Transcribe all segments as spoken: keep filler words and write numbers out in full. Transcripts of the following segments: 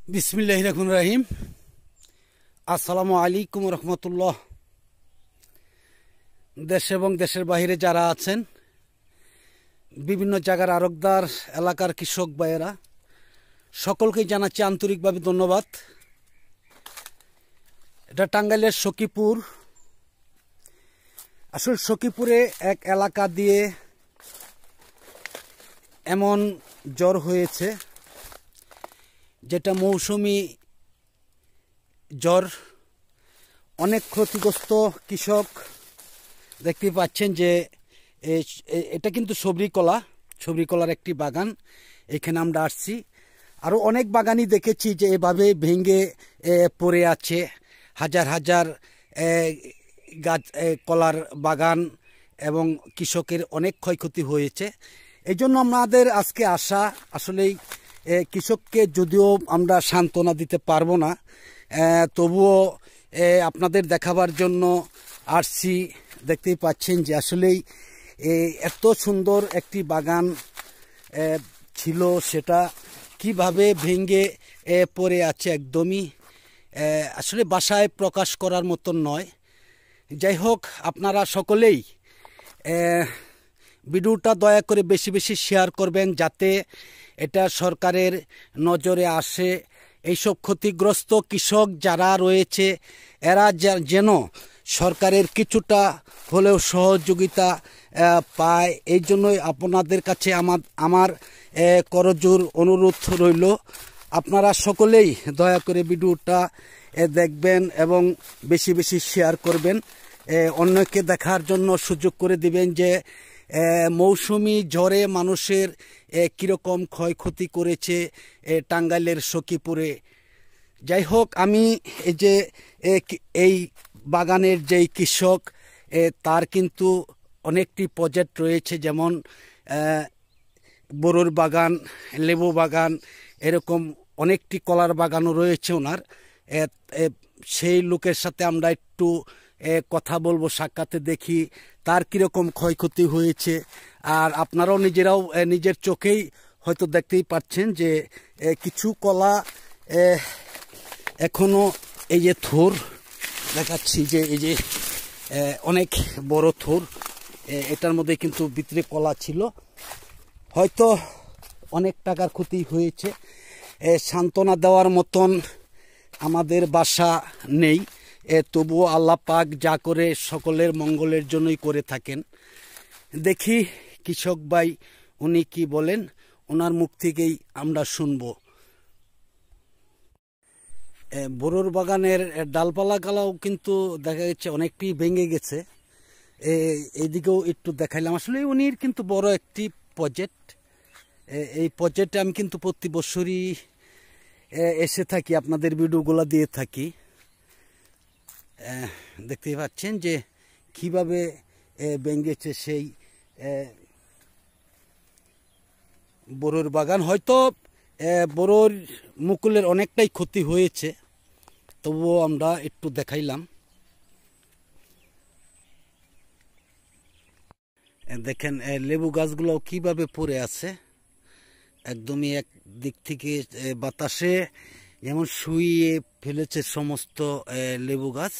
বিসমিল্লাহির রহমানির রহিম। আসসালামু আলাইকুম রহমতুল্লাহ। দেশ এবং দেশের বাইরে যারা আছেন, বিভিন্ন জায়গার আরকদার এলাকার কৃষক ভাইয়েরা, সকলকেই জানাচ্ছি আন্তরিকভাবে ধন্যবাদ। এটা টাঙ্গাইলের সখীপুর। আসলে সখীপুরে এক এলাকা দিয়ে এমন জ্বর হয়েছে যেটা মৌসুমি জ্বর। অনেক ক্ষতিগ্রস্ত কৃষক দেখতে পাচ্ছেন যে এটা কিন্তু সবরি কলা, সবরি কলার একটি বাগান। এখানে আমরা আসছি, আরও অনেক বাগানই দেখেছি যে এভাবে ভেঙে পড়ে আছে। হাজার হাজার গাছ কলার বাগান এবং কৃষকের অনেক ক্ষয়ক্ষতি হয়েছে। এই জন্য আমাদের আজকে আসা, আসলেই কৃষককে যদিও আমরা সান্ত্বনা দিতে পারবো না, তবুও আপনাদের দেখাবার জন্য আসছি। দেখতেই পাচ্ছেন যে আসলেই এত সুন্দর একটি বাগান ছিল, সেটা কিভাবে ভেঙে পড়ে আছে, একদমই আসলে ভাষায় প্রকাশ করার মতন নয়। যাই হোক, আপনারা সকলেই ভিডিওটা দয়া করে বেশি বেশি শেয়ার করবেন, যাতে এটা সরকারের নজরে আসে। এইসব ক্ষতিগ্রস্ত কৃষক যারা রয়েছে এরা যেন সরকারের কিছুটা হলেও সহযোগিতা পায়। এই জন্যই আপনাদের কাছে আমার আমার করজোর অনুরোধ রইল, আপনারা সকলেই দয়া করে ভিডিওটা দেখবেন এবং বেশি বেশি শেয়ার করবেন, অন্যকে দেখার জন্য সুযোগ করে দিবেন যে মৌসুমি ঝড়ে মানুষের কীরকম ক্ষয়ক্ষতি করেছে টাঙ্গাইলের সখীপুরে। যাই হোক, আমি এই যে এই বাগানের যেই কৃষক, তার কিন্তু অনেকটি প্রজেক্ট রয়েছে, যেমন বড়ুর বাগান, লেবু বাগান, এরকম অনেকটি কলার বাগানও রয়েছে ওনার। সেই লোকের সাথে আমরা একটু কথা বলবো, সাক্ষাতে দেখি তার কীরকম ক্ষয়ক্ষতি হয়েছে। আর আপনারাও নিজেরাও নিজের চোখেই হয়তো দেখতেই পাচ্ছেন যে কিছু কলা এখনো, এই যে থোর দেখাচ্ছি, যে এই যে অনেক বড় থোর, এটার মধ্যে কিন্তু ভিতরে কলা ছিল। হয়তো অনেক টাকার ক্ষতি হয়েছে। সান্ত্বনা দেওয়ার মতন আমাদের বাসা নেই, তবুও আল্লাহ পাক যা করে সকলের মঙ্গলের জন্যই করে থাকেন। দেখি কৃষক ভাই উনি কি বলেন, ওনার মুখ থেকেই আমরা শুনব। বড়ুর বাগানের ডালপালা গালাও কিন্তু দেখা যাচ্ছে অনেকটি ভেঙে গেছে। এইদিকেও একটু দেখাইলাম। আসলে উনির কিন্তু বড় একটি প্রজেক্ট। এই প্রজেক্টে আমি কিন্তু প্রতি বছরই এসে থাকি, আপনাদের ভিডিওগুলো দিয়ে থাকি। দেখতেই পাচ্ছেন যে কিভাবে ভেঙেছে সেই বড়ুর বাগান। হয়তো বড়ুর মুকুলের অনেকটাই ক্ষতি হয়েছে, তবুও আমরা একটু দেখাইলাম। দেখেন লেবু গাছগুলো কিভাবে পড়ে আছে, একদমই এক দিক থেকে বাতাসে যেমন শুইয়ে ফেলেছে সমস্ত লেবু গাছ।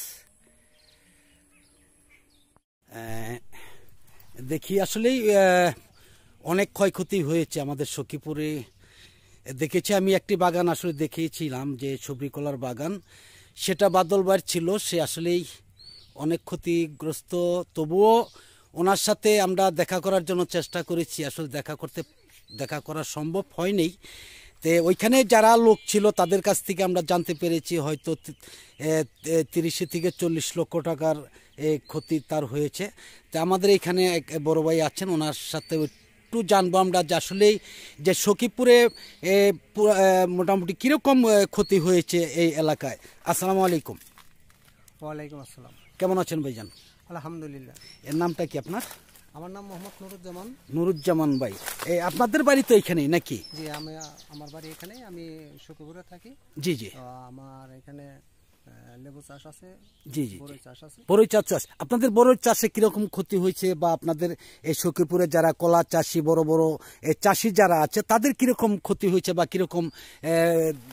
দেখি আসলেই অনেক ক্ষয়ক্ষতি হয়েছে আমাদের সখীপুরে। দেখেছি আমি একটি বাগান আসলে দেখিয়েছিলাম, যে সবরি কলার বাগান, সেটা বাদলবার ছিল, সে আসলেই অনেক ক্ষতিগ্রস্ত। তবুও ওনার সাথে আমরা দেখা করার জন্য চেষ্টা করেছি, আসলে দেখা করতে দেখা করা সম্ভব হয়নি। তো ওইখানে যারা লোক ছিল তাদের কাছ থেকে আমরা জানতে পেরেছি হয়তো তিরিশ থেকে চল্লিশ লক্ষ টাকার ক্ষতি তার হয়েছে। তো আমাদের এখানে এক বড় ভাই আছেন, ওনার সাথে একটু জানবো আমরা যে আসলেই যে সখীপুরে মোটামুটি কীরকম ক্ষতি হয়েছে এই এলাকায়। আসসালামু আলাইকুম। ওয়ালাইকুম আসসালাম। কেমন আছেন ভাইজান? আলহামদুলিল্লাহ। এর নামটা কি আপনার? আমার নাম মোহাম্মদ নুরুজ্জামান। নুরুজ্জামান ভাই, এই আপনাদের বাড়ি তো এখানেই নাকি? জি, আমি আমার বাড়ি এখানেই, আমি সখীপুরে থাকি। জি জি। আমার এখানে লেবু চাষ আছে। জি জি, বড়ই চাষ আছে। বড়ই চাষ চাষ আপনাদের বড়ই চাষে কিরকম ক্ষতি হয়েছে, বা আপনাদের এই সখীপুরে যারা কলা চাষি, বড় বড় চাষি যারা আছে, তাদের কিরকম ক্ষতি হয়েছে, বা কিরকম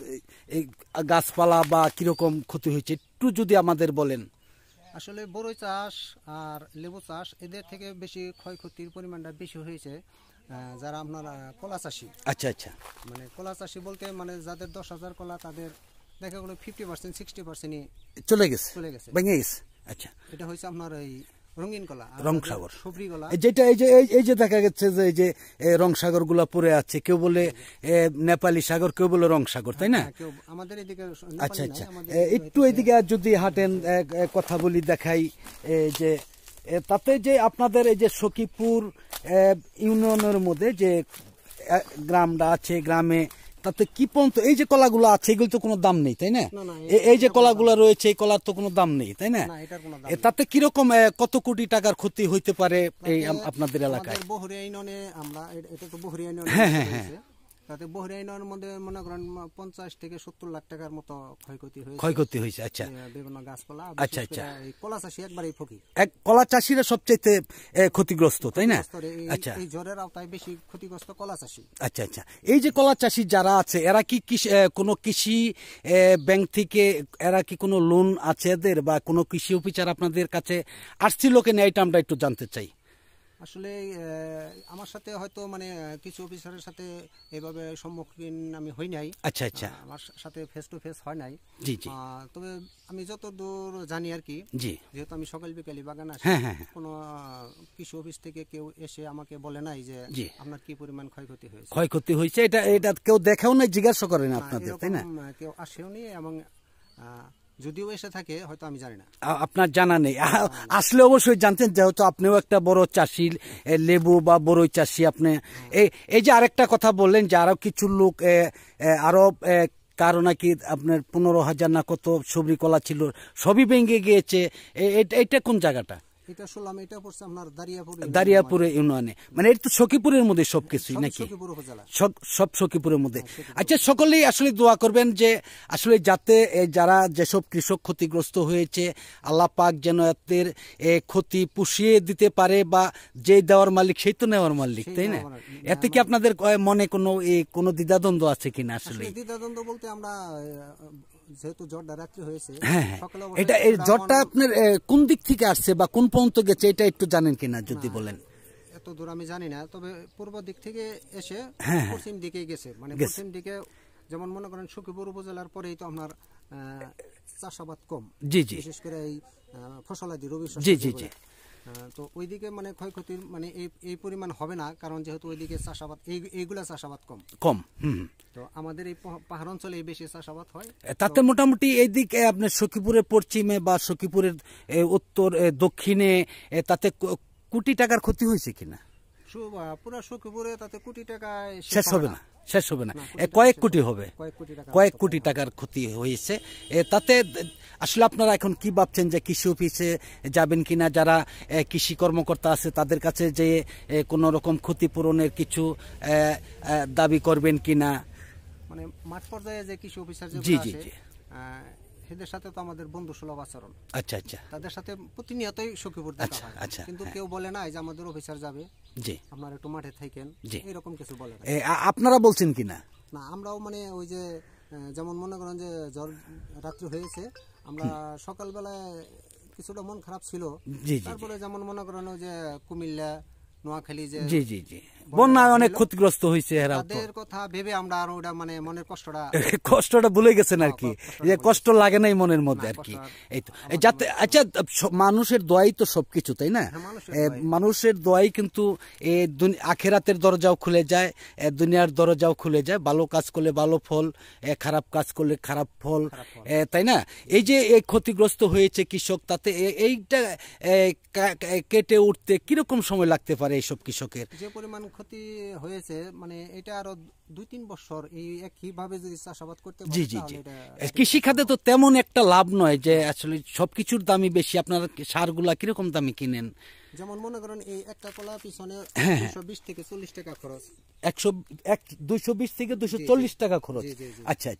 এই গাছপালা বা কিরকম ক্ষতি হয়েছে একটু যদি আমাদের বলেন। আসলে বড়ই চাষ আর লেবু চাষ এদের থেকে বেশি ক্ষয়ক্ষতির পরিমাণটা বেশি হয়েছে আহ, যারা আপনার আহ, কলা চাষি। আচ্ছা আচ্ছা মানে কলা চাষি বলতে মানে যাদের দশ হাজার কলা তাদের দেখা গেলো ফিফটি পার্সেন্ট সিক্সটি পার্সেন্টই চলে গেছে, চলে গেছে, ভেঙে গেছে। আচ্ছা, এটা হচ্ছে আপনার এই রঙিন কলা, রংসাগর সবরি কলা। এই যেটা এই যে এই- এই যে দেখা গেছে যে এই যে এ, রংসাগর গুলা পড়ে আছে, কেউ বলে এ, নেপালি সাগর, কেউ বলে রংসাগর, তাই না? হ্যাঁ, কেউ আমাদের এদিকে নেপালি আচ্ছা নাই, আচ্ছা, আমাদের এ, এদিকে একটু এদিকে আর যদি হাঁটেন এ, এ, কথা বলি দেখাই এ, যে এ, তাতে যে আপনাদের এই যে সখীপুর এ, ইউনিয়নের মধ্যে যে এ, গ্রামটা আছে, গ্রামে তাতে কি পর্যন্ত এই যে কলাগুলো আছে এগুলো তো কোনো দাম নেই, তাই না? না, না, এ- এই যে কলাগুলো রয়েছে এই কলার তো কোনো দাম নেই, তাই না? না, এটার কোনো দাম এ, তাতে কিরকম এ, কত কোটি টাকার ক্ষতি হইতে পারে এই আম- আপনাদের এলাকায়? আমাদের বহরিয়া ইউনিয়নে আমরা এ- এটা তো বহরিয়া ইউনিয়নে হ্যাঁ, হ্যাঁ, রয়েছে। তাতে বহরিয়া ইউনিয়নের মধ্যে মনে করেন পঞ্চাশ থেকে সত্তর লাখ টাকার মতো ক্ষয়ক্ষতি হয়েছে। ক্ষয়ক্ষতি হয়েছে। আচ্ছা এ, বিভিন্ন গাছপালা, আচ্ছা, বিশেষ করে আচ্ছা। এই কলা চাষি একবারেই ফকির। এক কলা চাষিরা সবচাইতে এ, ক্ষতিগ্রস্ত, তাই না? ক্ষতিগ্রস্ত এই- আচ্ছা এই জ্বরের আওতায় বেশি ক্ষতিগ্রস্ত কলা চাষি। আচ্ছা আচ্ছা, এই যে কলা চাষি যারা আছে এরা কি কৃষি এ, কোনো কৃষি এ, ব্যাংক থেকে এরা কি কোনো লোন আছে এদের, বা কোনো কৃষি অফিসার আপনাদের কাছে আসছিল কিনা এটা আমরা একটু জানতে চাই। আসলে আহ, আমার সাথে হয়তো মানে আহ, কিছু অফিসারের সাথে এভাবে সম্মুখীন আমি হই নাই। আচ্ছা আচ্ছা, আহ, আমার সাথে ফেস টু ফেস হয় নাই। জি জি আহ, তবে আমি যতদূর জানি আর কি, জি, যেহেতু আমি সকাল বিকালি বাগান আসি, হ্যাঁ হ্যাঁ হ্যাঁ, কোনো আহ, কৃষি অফিস থেকে কেউ এসে আমাকে বলে নাই যে জি। আপনার কি পরিমাণ ক্ষয়ক্ষতি হয়েছে। ক্ষয়ক্ষতি হয়েছে এটা এটা কেউ দেখাও নাই, জিজ্ঞাসা করেন না, আপনাদের, এরকম তাই না? আহ, কেউ আসেও নি, এবং আহ, যদিও এসে থাকে হয়তো আমি জানি না। আ- আপনার জানা নেই। আ- আসলে অবশ্যই জানতেন, যেহেতু আপনিও একটা বড় চাষি, এ, লেবু বা বড়ই চাষি আপনি। এই এই যে আরেকটা কথা বললেন যে আরো কিছু লোক এ, এ, আরো এ, কারো নাকি আপনার পনেরো হাজার না কত সবরি কলা ছিল, সবই ভেঙে গিয়েছে। এ- এটা এটা কোন জায়গাটা? এটা শুনলাম এটা পড়ছে আপনার দারিয়াপুর দারিয়াপুরে ইউনিয়নে, মানে এটা তো সখীপুরের মধ্যে সবকিছুই নাকি? সখীপুর উপজেলা। সব- সব সখীপুরের মধ্যে। আচ্ছা, সকলেই আসলে দোয়া করবেন যে আসলে যাতে এ, যারা যেসব কৃষক ক্ষতিগ্রস্ত হয়েছে আল্লাহ পাক যেন এদের এ, ক্ষতি পুষিয়ে দিতে পারে, বা যে দেওয়ার মালিক সেই তো নেওয়ার মালিক, তাই না? নেওয়ার মালিক। এতে কি আপনাদের এ, মনে কোনো এ, কোনো দ্বিধাদ্বন্দ্ব আছে কিনা আসলে? আসলে দ্বিধাদ্বন্দ্ব বলতে আমরা আহ, যেহেতু জ্বরটা রাত্রি হয়েছে, হ্যাঁ হ্যাঁ, সকালে এটা এই জ্বরটা আপনার এ, কোন দিক থেকে আসছে বা কোন পর্যন্ত গেছে এটা একটু জানেন কিনা যদি বলেন। এত দূর আমি জানি না, তবে পূর্ব দিক থেকে এসে হ্যাঁ, পশ্চিম দিকে গেছে, মানে গেছে। পশ্চিম দিকে যেমন মনে করেন সখীপুর উপজেলার পরেই তো আপনার আহ, চাষাবাদ কম, জি জি বিশেষ করে এই আহ, ফসলাদি রবি শস্য জি জি যেগুলো। জি, আহ, তো ওইদিকে মানে ক্ষয়ক্ষতির মানে এই এই পরিমাণ হবে না, কারণ যেহেতু ওইদিকে চাষাবাদ এই এইগুলা চাষাবাদ কম। কম। হুম হুম। তো আমাদের এই পাহ- পাহাড় অঞ্চলে বেশি চাষাবাদ হয়। তাতে মোটামুটি এইদিকে আপনার সখীপুরের পশ্চিমে বা সখীপুরের এ, উত্তর এ, দক্ষিণে এ, তাতে ক- কোটি টাকার ক্ষতি হয়েছে কিনা? সু- আহ, পুরা সখীপুরে তাতে কোটি টাকা শেষ হবে না, শেষ হবে না, না, এ, কয়েক কোটি হবে, কয়েক কোটি টাকা কয়েক কোটি টাকার ক্ষতি হয়েছে। এ, তাতে দ- আসলে আপনারা এখন কি ভাবছেন যে কৃষি অফিসে যাবেন কিনা, যারা এ, কৃষি কর্মকর্তা আছে তাদের কাছে যে এ, কোনো রকম ক্ষতিপূরণের কিছু এ, এ, দাবি করবেন কিনা? মানে মাঠ পর্যায়ে যে কৃষি অফিসার জি যেগুলো জি আছে জি, আহ, এদের সাথে তো আমাদের বন্ধু সুলভ আচরণ, আচ্ছা আচ্ছা, তাদের সাথে প্রতিনিয়তই সখীপুর দেখা আচ্ছা, হয়, আচ্ছা, কিন্তু হ্যাঁ। কেউ বলে না যে আমাদের অফিসার যাবে, জি আপনার একটু মাঠে থাকেন, জি। এরকম কিছু বলে না। এ, আ- আপনারা বলছেন কিনা? না, আমরাও মানে ওই যে আহ, যেমন মনে করেন যে জ্বর রাত্রি হয়েছে, আমরা সকালবেলায় কিছুটা মন খারাপ ছিল, জি জি তারপরে যেমন মনে করেন ওই যে কুমিল্লা নোয়াখালী যে জি জি জি, বন্যায় অনেক ক্ষতিগ্রস্ত হয়েছে এরাও তো। তাদের কথা ভেবে আমরা আরো ওটা মানে মনের কষ্টটা কষ্টটা ভুলে গেছেন আর কি, কষ্টটা যে ভুলে কষ্ট লাগে নাই মনের মধ্যে আর কি। কষ্ট আর- এই তো এই যাতে আচ্ছা, স- মানুষের দোয়াই তো সবকিছু, তাই না? হ্যাঁ, মানুষের এ, দোয়াই। মানুষের দোয়াই কিন্তু এ দুনি- আখেরাতের দরজাও খুলে যায়, এ, দুনিয়ার দরজাও খুলে যায়। ভালো কাজ করলে ভালো ফল, এ, খারাপ কাজ করলে খারাপ ফল, খারাপ ফল। এ, তাই না? এই যে এই ক্ষতিগ্রস্ত হয়েছে কৃষক, তাতে এ- এইটা এ, কা- কা- কেটে উঠতে কিরকম সময় লাগতে পারে এইসব কৃষকের? যে পরিমাণ ক্ষতি হয়েছে মানে এটা আরো দুই তিন বছর এই একইভাবে যদি চাষাবাদ করতে পারে জি জি তাহলে জি, এটা কৃষি খাতে তো তেমন একটা লাভ নয়, যে আসলে সবকিছুর দামই বেশি। আপনার সারগুলা কিরকম দামে কিনেন? যেমন মনে করেন এই একটা কলা পিছনে দুশো বিশ থেকে চল্লিশ টাকা খরচ। একশো এক দুইশো বিশ থেকে দুশো চল্লিশ টাকা খরচ। জি, জি, জি। আচ্ছা আচ্ছা,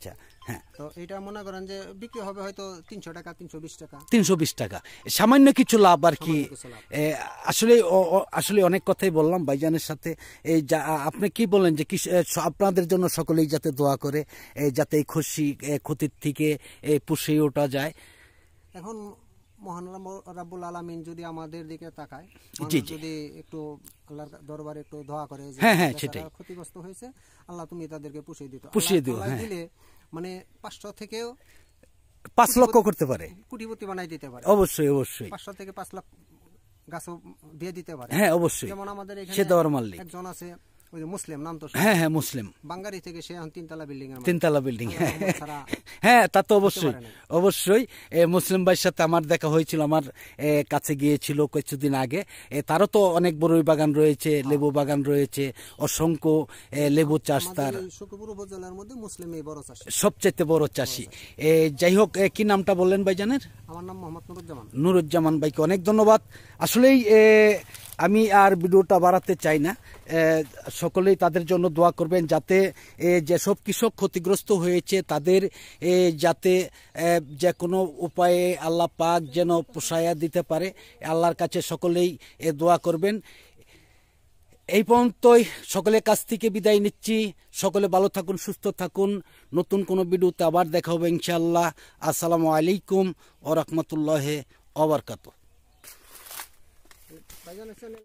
হ্যাঁ তো এটা মনে করেন যে বিক্রি হবে হয়তো তিনশো টাকা তিনশো বিশ টাকা তিনশো বিশ টাকা সামান্য কিছু লাভ আর কি। সামান্য কিছু লাভ। এ, আসলে ও- ও- আসলে অনেক কথাই বললাম ভাইজানের সাথে। এই যা- আপনি কি বলেন যে কৃষি- এ, স- আপনাদের জন্য সকলেই যাতে দোয়া করে, এ, যাতে এই খুশি এ, ক্ষতির থেকে এ, পুষিয়ে ওঠা যায়। এখন মহান রাব্বু- রাব্বুল আলামিন যদি আমাদের দিকে তাকায়, জি, মানুষ জি। যদি একটু আল্লাহর দরবারে একটু দোয়া করে যে হ্যাঁ, হ্যাঁ, বেচারা সেটাই। ক্ষতিগ্রস্ত হয়েছে, আল্লাহ তুমি তাদেরকে পুষিয়ে দিত, পুষিয়ে আল্লাহ- দিও, আল্লাহ হ্যাঁ। দিলে মানে পাঁচশো থেকেও পাঁচ লক্ষ করতে পারে, কোটিপতি বানাই দিতে পারে, অবশ্যই অবশ্যই। পাঁচশো থেকে পাঁচ লাখ গাছও দিয়ে দিতে পারে। হ্যাঁ অবশ্যই, যেমন আমাদের এখানে সে দেওয়ার মাল্লিক। একজন আছে, ওই যে মুসলিম নাম তো হ্যাঁ হ্যাঁ মুসলিম, বাঙ্গারি থেকে, সে এখন তিনতলা বিল্ডিং এর মালিক। তিনতলা বিল্ডিং। আল্লাহর রহমত ছাড়া হ্যাঁ তা তো অবশ্যই পারে নাই। অবশ্যই। এ, মুসলিম ভাইয়ের সাথে আমার দেখা হয়েছিল, আমার এ, কাছে গিয়েছিল কিছুদিন আগে। এ, তারও তো অনেক বড়ই বাগান রয়েছে, লেবু বাগান রয়েছে, অসংখ্য এ, লেবু চাষ তার, আমাদের এই শুক্রপুর উপজেলার মধ্যে মুসলিম এই বড় চাষী। সবচেয়ে বড় চাষি। এ, যাই হোক, এ, কি নামটা বললেন ভাইজানের? আমার নাম মোহাম্মদ নুরুজ্জামান। নুরুজ্জামান ভাইকে অনেক ধন্যবাদ। আসলেই এ, আমি আর ভিডিওটা বাড়াতে চাই না। এ, সকলেই তাদের জন্য দোয়া করবেন, যাতে এ, যেসব কৃষক ক্ষতিগ্রস্ত হয়েছে তাদের এ, যাতে এ, যে কোনো উপায়ে আল্লাহ পাক যেন পোষায়া দিতে পারে, আল্লাহর কাছে সকলেই এ, দোয়া করবেন। এই পর্যন্তই, সকলের কাছ থেকে বিদায় নিচ্ছি। সকলে ভালো থাকুন, সুস্থ থাকুন। নতুন কোনো ভিডিওতে আবার দেখা হবে ইনশাআল্লাহ। আসসালামু আলাইকুম ওয়া রাহমাতুল্লাহি ওয়া বারাকাতুহু।